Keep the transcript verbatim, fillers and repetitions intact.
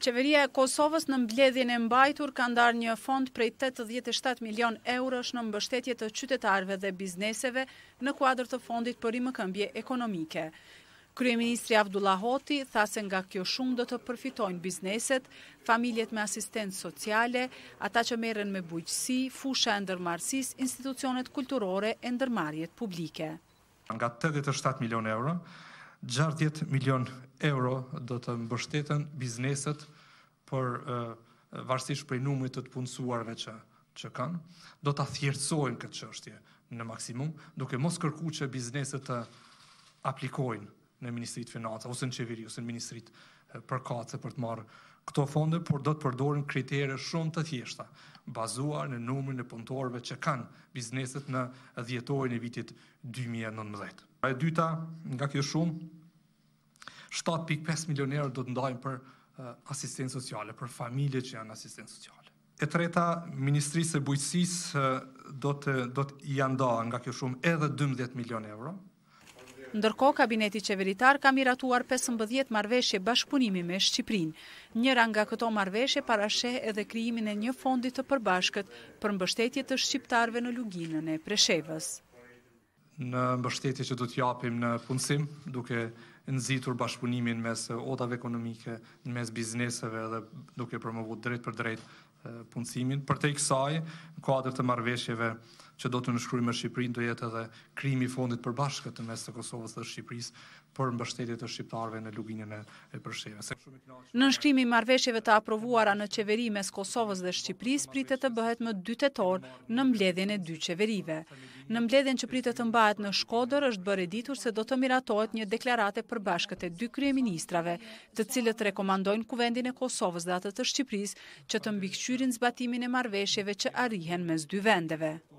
Qeveria e Kosovës në mbledhjen e mbajtur ka ndarë një fond prej tetëdhjetë e shtatë milion eurosh në mbështetje të qytetarëve dhe bizneseve në kuadër të fondit për rimëkëmbje ekonomike. Kryeministri Abdullah Hoti tha se nga kjo shumë do të përfitojnë bizneset, familjet me asistencë sociale, ata që merren me bujqësi, fusha e ndërmarrësisë, institucionet kulturore e ndërmarrjet publike. Nga tetëdhjetë e shtatë milion euro, gjashtëdhjetë milion euro do të mbështeten bizneset për uh, varësisht prej numrit të të punësuarve që, që kanë, do të thjerësojnë këtë çështje në maksimum, duke mos kërkuar që bizneset të aplikojnë në Ministritë Financave ose në qeveri ose në Ministritë përkatëse për të marrë këto fonde, por do të përdorin kritere shumë të thjeshta, bazuar në numrin e punëtorëve që kanë bizneset në dhjetorin e vitit dy mijë e nëntëmbëdhjetë. E dyta, nga kjo shumë, shtatë pikë pesë milion euro do të ndajmë për uh, asistencë sociale, për familje që janë asistencë sociale. E treta, Ministrisë së Bujqësisë uh, do të do të janë nda nga kjo shumë edhe dymbëdhjetë milion euro. Ndërkohë, kabineti qeveritar ka miratuar pesëmbëdhjetë marrëveshje bashkëpunimi me Shqipërinë. Njëra nga këto marrëveshje parasheh edhe krijimin e një fondi të përbashkët për mbështetje të shqiptarëve në luginën e Preshevës. Në mbështetje që do të japim në punësim, duke nxitur bashkëpunimin mes odave ekonomike, mes bizneseve dhe duke promovuar drejt për drejt punësimin. Përtej kësaj, në kuadër të marrëveshjeve që do të nënshkruajmë me Shqipërinë, do jetë edhe krijimi i fondit përbashkët mes të Kosovës dhe Shqipërisë për mbështetje të shqiptarëve në luginën e Preshevës. Nënshkrimi i marrëveshjeve të aprovuara në qeveri mes Kosovës dhe Shqipërisë pritet të bëhet më dy tetor në mbledhjen e dy qeverive. Në mbledhjen që pritet të mbahet në Shkodër është bërë ditur se do të miratohet një deklarate përbashkët e dy kryeministrave, të cilët rekomandojnë Kuvendin e Kosovës dhe atë të Shqipërisë që të mbikëqyrin zbatimin e marrëveshjeve që arrihen mes dy vendeve.